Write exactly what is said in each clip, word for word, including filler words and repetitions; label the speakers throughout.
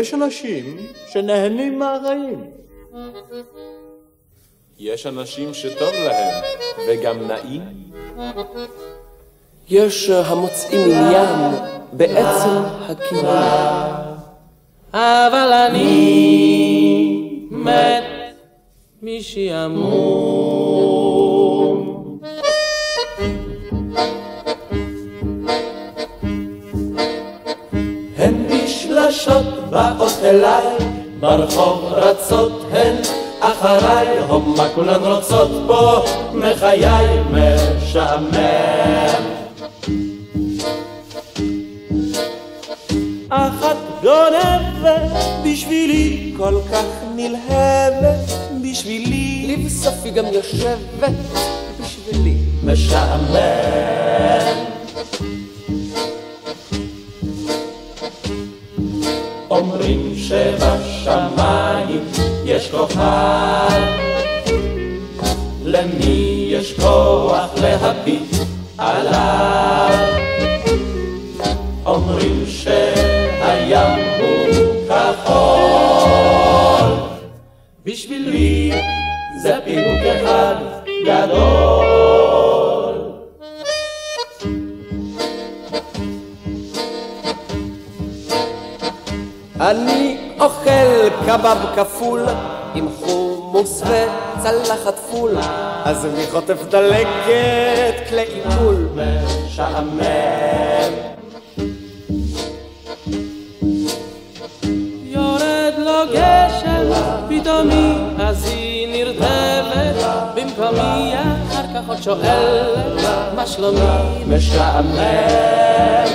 Speaker 1: יש אנשים שנהנים מהחיים.
Speaker 2: יש אנשים שטוב להם וגם נעים.
Speaker 3: יש המוצאים עניין בעצם הקיום.
Speaker 4: אבל אני מת משעמום.
Speaker 5: הן משלשות באות אליי, ברחוב רצות הן אחריי, הומה כולן רוצות פה מחיי משעמם. אחת גונבת בשבילי, כל כך נלהבת בשבילי,
Speaker 3: לבסוף היא גם יושבת בשבילי.
Speaker 5: משעמם. אומרים שבשמיים יש כוכב, למי יש כוח להביט עליו? אומרים שהים הוא כחול, בשבילי זה פירוק אחד גדול.
Speaker 3: אני אוכל קבב כפול עם חומוס וצלחת פול, אז אני חוטף דלקת כלי עיכול.
Speaker 5: משעמם.
Speaker 4: יורד לו גשם פתאומי, אז היא נרטבת במקומי, אחר כך עוד שואלת מה שלומי.
Speaker 5: משעמם.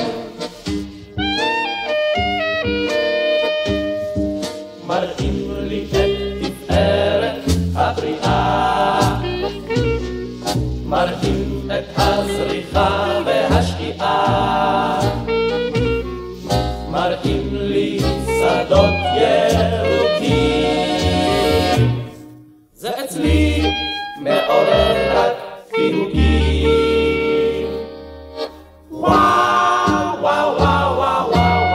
Speaker 5: מראים לי את תפארת הבריאה, מראים את הזריחה והשקיעה, מראים לי שדות ירוקים, זה אצלי מעורר רק פיהוקים. וואו וואו וואו וואו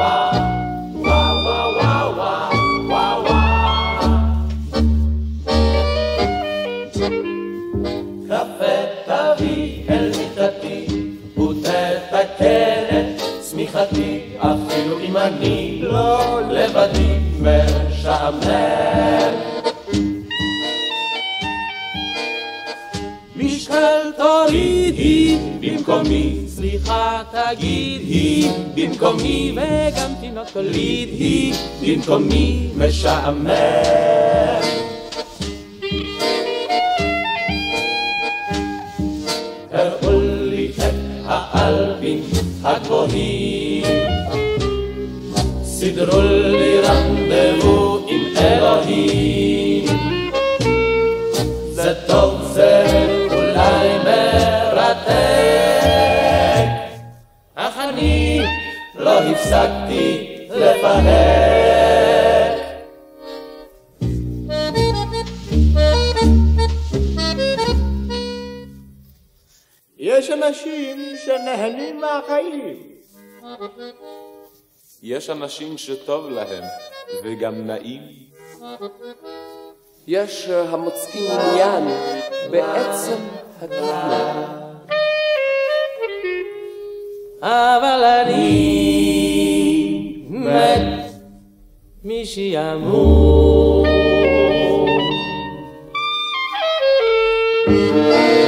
Speaker 5: אפילו אם אני לא לבדי משעמם. משקל תורידי במקומי, סליחה תגידי במקומי, וגם תינוק תולידי במקומי. משעמם. הראו לי את האלפים הגבוהים, סידרו לי רנדבו עם אלוהים, זה טוב, זה אולי מרתק, אך אני לא הפסקתי לפהק.
Speaker 1: יש אנשים שנהנים מהחיים.
Speaker 2: יש אנשים שטוב להם וגם נעים.
Speaker 3: יש המוצאים עניין בעצם הקיום.
Speaker 4: אבל אני מת משעמום.